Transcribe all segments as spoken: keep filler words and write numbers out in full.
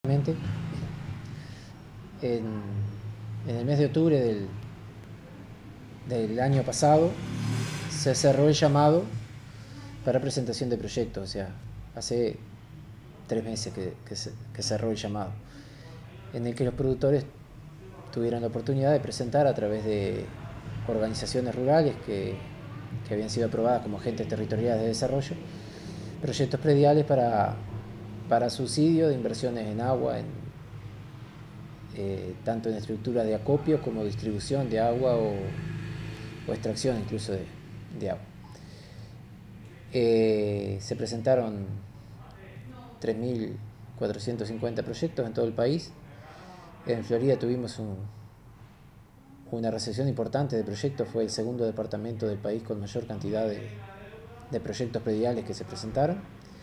En, en el mes de octubre del, del año pasado se cerró el llamado para presentación de proyectos, o sea, hace tres meses que, que, se, que cerró el llamado, en el que los productores tuvieron la oportunidad de presentar a través de organizaciones rurales que, que habían sido aprobadas como agentes territoriales de desarrollo, proyectos prediales para, para subsidio de inversiones en agua, en, eh, tanto en estructura de acopio como distribución de agua o, o extracción incluso de, de agua. Eh, se presentaron tres mil cuatrocientos cincuenta proyectos en todo el país. En Florida tuvimos un, una recepción importante de proyectos, fue el segundo departamento del país con mayor cantidad de, de proyectos prediales que se presentaron.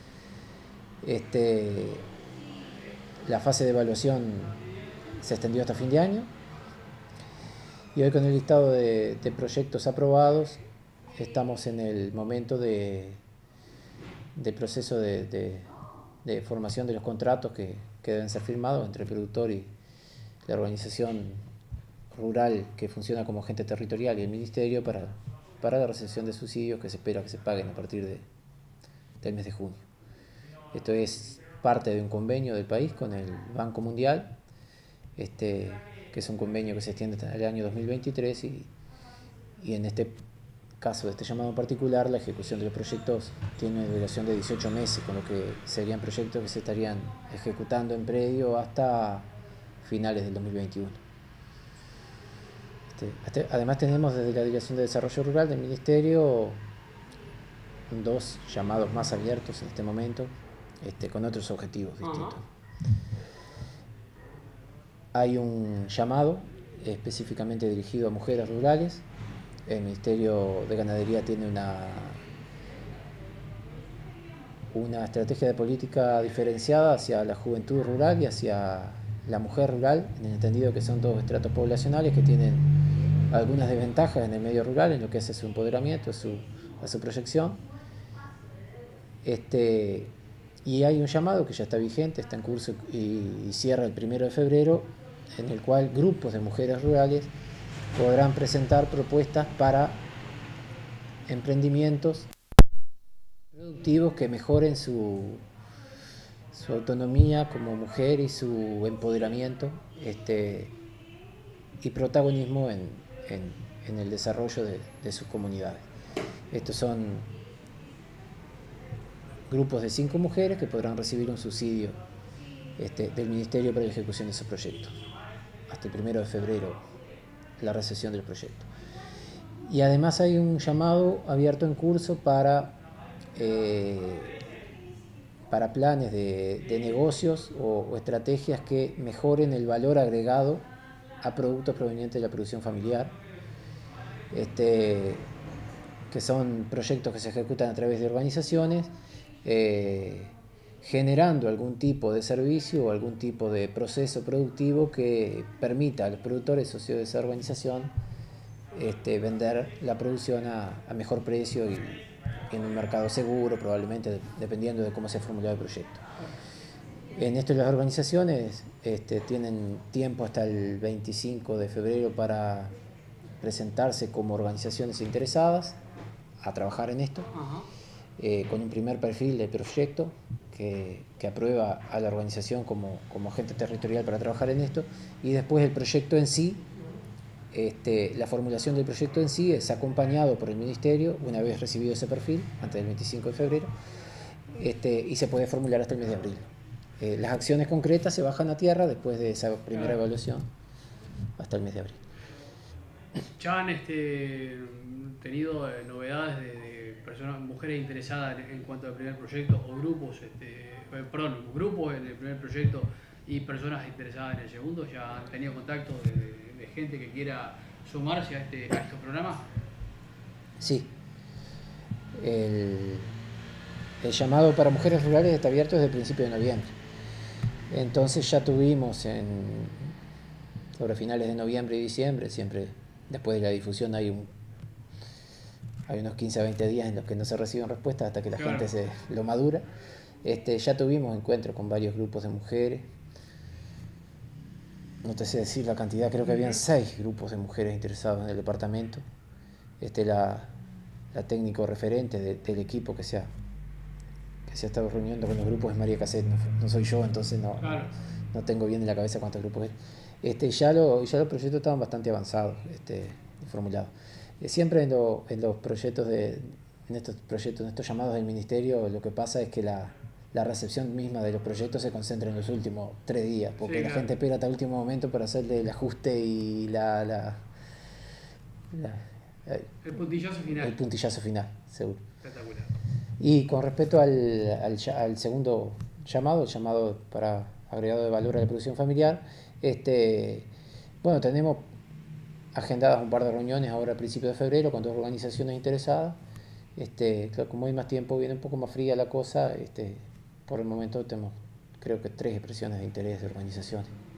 Este, la fase de evaluación se extendió hasta fin de año y hoy, con el listado de, de proyectos aprobados, estamos en el momento de, de proceso de, de, de formación de los contratos que, que deben ser firmados entre el productor y la organización rural que funciona como agente territorial y el ministerio para, para la recepción de subsidios que se espera que se paguen a partir de, del mes de junio. Esto es parte de un convenio del país con el Banco Mundial, este, que es un convenio que se extiende hasta el año dos mil veintitrés y, y en este caso de este llamado en particular, la ejecución de los proyectos tiene una duración de dieciocho meses, con lo que serían proyectos que se estarían ejecutando en predio hasta finales del dos mil veintiuno. Este, además tenemos desde la Dirección de Desarrollo Rural del Ministerio dos llamados más abiertos en este momento, este, con otros objetivos distintos. Uh-huh. Hay un llamado específicamente dirigido a mujeres rurales. El Ministerio de Ganadería tiene una, una estrategia de política diferenciada hacia la juventud rural y hacia la mujer rural, en el entendido que son dos estratos poblacionales que tienen algunas desventajas en el medio rural, en lo que es su empoderamiento, a su, a su proyección. Este, y hay un llamado que ya está vigente, está en curso y, y cierra el primero de febrero, en el cual grupos de mujeres rurales podrán presentar propuestas para emprendimientos productivos que mejoren su, su autonomía como mujer y su empoderamiento este, y protagonismo en, en, en el desarrollo de, de sus comunidades. Estos son grupos de cinco mujeres que podrán recibir un subsidio este, del Ministerio para la ejecución de esos proyectos. Hasta el primero de febrero, la recepción del proyecto. Y además hay un llamado abierto en curso para, eh, para planes de, de negocios o, o estrategias que mejoren el valor agregado a productos provenientes de la producción familiar, este, que son proyectos que se ejecutan a través de organizaciones, eh, generando algún tipo de servicio o algún tipo de proceso productivo que permita a los productores socios de esa organización este, vender la producción a, a mejor precio y en un mercado seguro, probablemente, dependiendo de cómo se ha formulado el proyecto. En esto las organizaciones este, tienen tiempo hasta el veinticinco de febrero para presentarse como organizaciones interesadas a trabajar en esto, uh-huh. eh, con un primer perfil de proyecto que, que aprueba a la organización como, como agente territorial para trabajar en esto, y después el proyecto en sí, este, la formulación del proyecto en sí es acompañado por el Ministerio una vez recibido ese perfil, antes del veinticinco de febrero, este, y se puede formular hasta el mes de abril. Eh, las acciones concretas se bajan a tierra después de esa primera evaluación hasta el mes de abril. ¿Ya han este, tenido eh, novedades de, de personas, mujeres interesadas en, en cuanto al primer proyecto o grupos, este, perdón, grupos en el primer proyecto y personas interesadas en el segundo? ¿Ya han tenido contacto de, de, de gente que quiera sumarse a, este, a estos programas? Sí. El, el llamado para mujeres rurales está abierto desde el principio de noviembre. Entonces ya tuvimos en, sobre finales de noviembre y diciembre, siempre después de la difusión hay un hay unos quince a veinte días en los que no se reciben respuestas hasta que la claro. gente se lo madura. Este, ya tuvimos encuentros con varios grupos de mujeres, no te sé decir la cantidad, creo que habían seis grupos de mujeres interesadas en el departamento. Este, la, la técnico referente de, del equipo que se, ha, que se ha estado reuniendo con los grupos es María Caset, no, no soy yo, entonces no, Claro. no, no tengo bien en la cabeza cuántos grupos es. Este, ya, lo, ya los proyectos estaban bastante avanzados este, y formulados. Eh, siempre en, lo, en los proyectos, de, en estos proyectos, en estos llamados del ministerio, lo que pasa es que la, la recepción misma de los proyectos se concentra en los últimos tres días, porque Sí, la claro. gente espera hasta el último momento para hacerle el ajuste y la, la, la El puntillazo final. el puntillazo final, seguro. Espectacular. Y con respecto al, al, al segundo llamado, el llamado para agregado de valor a la producción familiar, este, bueno, tenemos agendadas un par de reuniones ahora a principios de febrero con dos organizaciones interesadas. Este, claro, como hay más tiempo, viene un poco más fría la cosa. Este, por el momento tenemos, creo que tres expresiones de interés de organizaciones.